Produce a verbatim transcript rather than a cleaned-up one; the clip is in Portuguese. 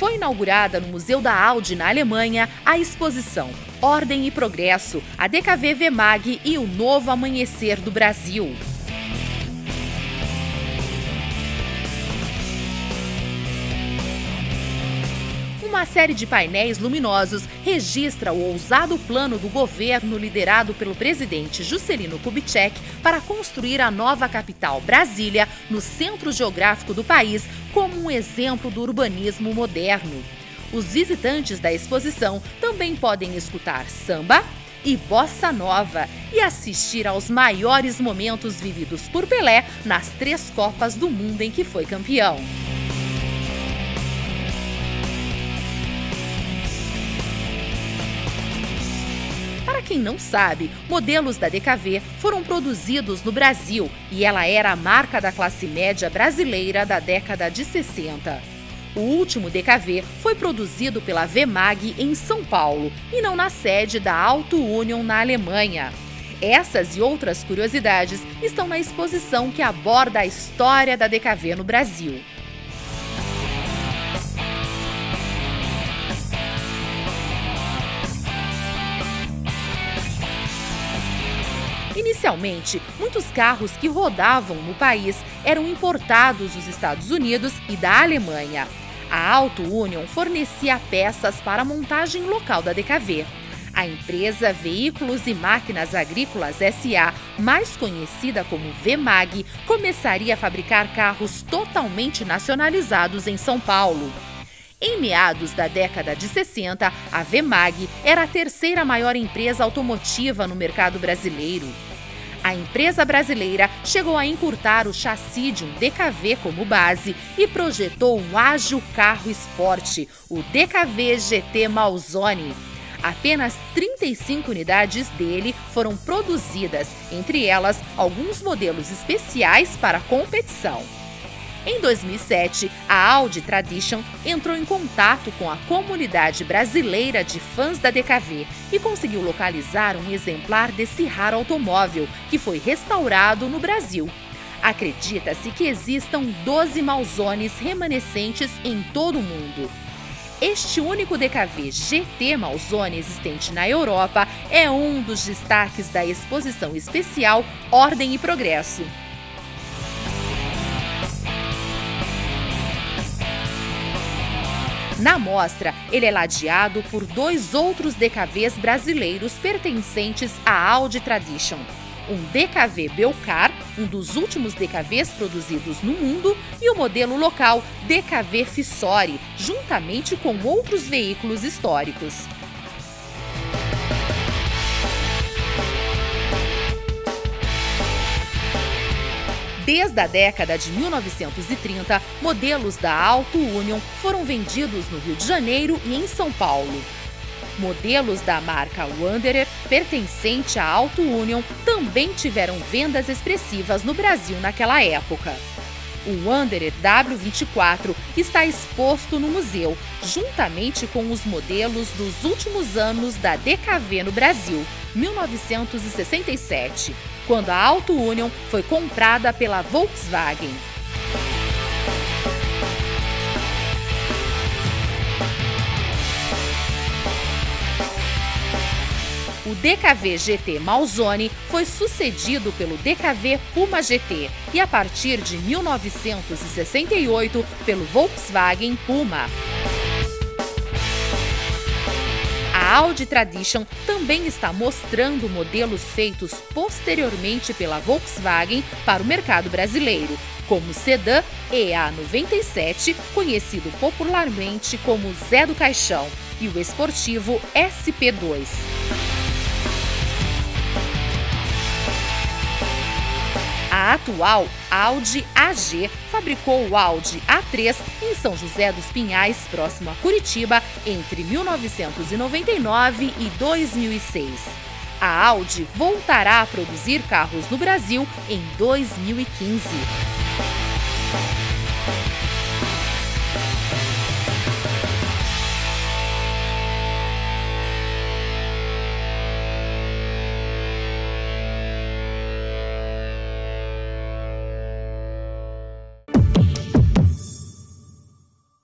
Foi inaugurada no Museu da Audi, na Alemanha, a exposição Ordem e Progresso, a D K V Vemag e o Novo Amanhecer do Brasil. Uma série de painéis luminosos registra o ousado plano do governo liderado pelo presidente Juscelino Kubitschek para construir a nova capital, Brasília, no centro geográfico do país, como um exemplo do urbanismo moderno. Os visitantes da exposição também podem escutar samba e bossa nova e assistir aos maiores momentos vividos por Pelé nas três Copas do Mundo em que foi campeão. Para quem não sabe, modelos da D K V foram produzidos no Brasil e ela era a marca da classe média brasileira da década de sessenta. O último D K V foi produzido pela Vemag em São Paulo e não na sede da Auto Union na Alemanha. Essas e outras curiosidades estão na exposição que aborda a história da D K V no Brasil. Inicialmente, muitos carros que rodavam no país eram importados dos Estados Unidos e da Alemanha. A Auto Union fornecia peças para a montagem local da D K V. A empresa Veículos e Máquinas Agrícolas S A, mais conhecida como Vemag, começaria a fabricar carros totalmente nacionalizados em São Paulo. Em meados da década de sessenta, a Vemag era a terceira maior empresa automotiva no mercado brasileiro. A empresa brasileira chegou a encurtar o chassi de um D K V como base e projetou um ágil carro esporte, o D K V G T Malzone. Apenas trinta e cinco unidades dele foram produzidas, entre elas alguns modelos especiais para competição. Em dois mil e sete, a Audi Tradition entrou em contato com a comunidade brasileira de fãs da D K V e conseguiu localizar um exemplar desse raro automóvel, que foi restaurado no Brasil. Acredita-se que existam doze Malzones remanescentes em todo o mundo. Este único D K V G T Malzone existente na Europa é um dos destaques da exposição especial Ordem e Progresso. Na mostra, ele é ladeado por dois outros D K Vs brasileiros pertencentes à Audi Tradition. Um D K V Belcar, um dos últimos D K Vs produzidos no mundo, e o modelo local D K V Fissori, juntamente com outros veículos históricos. Desde a década de mil novecentos e trinta, modelos da Auto Union foram vendidos no Rio de Janeiro e em São Paulo. Modelos da marca Wanderer, pertencente à Auto Union, também tiveram vendas expressivas no Brasil naquela época. O Wanderer W vinte e quatro está exposto no museu, juntamente com os modelos dos últimos anos da D K V no Brasil, mil novecentos e sessenta e sete, quando a Auto Union foi comprada pela Volkswagen. O D K V G T Malzone foi sucedido pelo D K V Puma G T e, a partir de mil novecentos e sessenta e oito, pelo Volkswagen Puma. A Audi Tradition também está mostrando modelos feitos posteriormente pela Volkswagen para o mercado brasileiro, como o sedã E A noventa e sete, conhecido popularmente como Zé do Caixão, e o esportivo S P dois. A atual Audi A G fabricou o Audi A três em São José dos Pinhais, próximo a Curitiba, entre mil novecentos e noventa e nove e dois mil e seis. A Audi voltará a produzir carros no Brasil em dois mil e quinze.